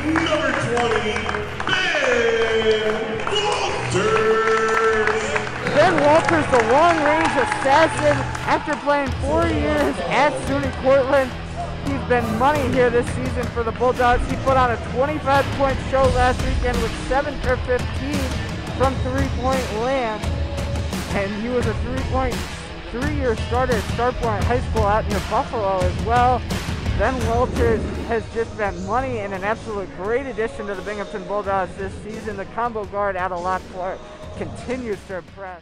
number 20, Ben Walters. Ben Walters, the long-range assassin, after playing 4 years at SUNY Cortland. He's been money here this season for the Bulldogs. He put on a 25-point show last weekend with 7 for 15 from three-point land. And he was a three-year starter at Starpoint High School out near Buffalo as well. Ben Walters has just been money and an absolute great addition to the Binghamton Bulldogs this season. The combo guard out of Lock Clark continues to impress.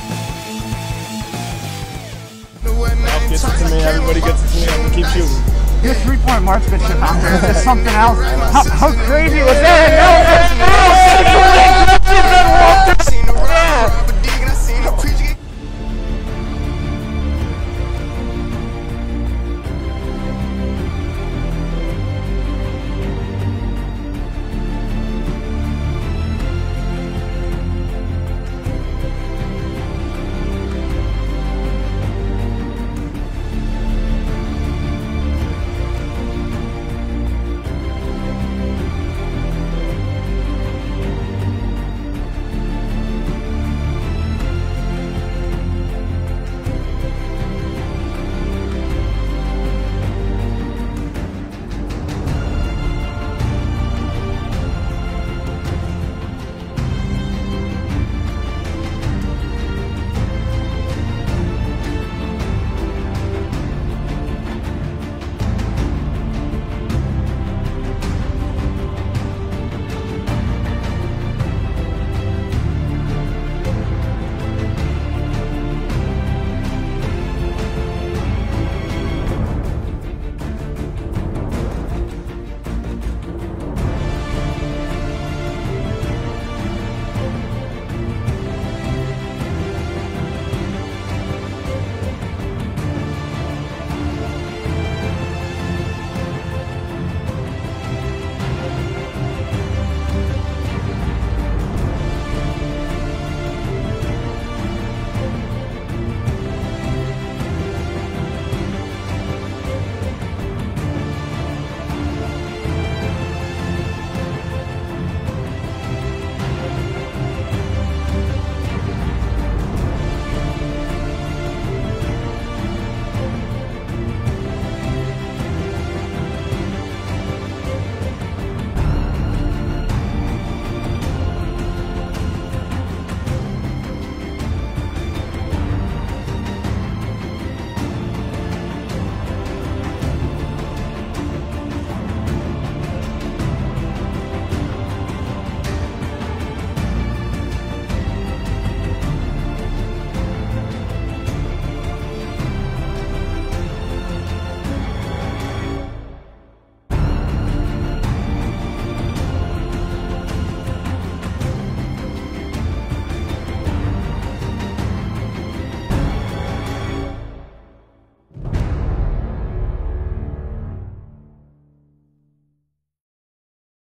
Gets it to me, everybody gets it to me, I'm gonna keep shooting. Your three-point marksmanship out there is just something else. How crazy was that?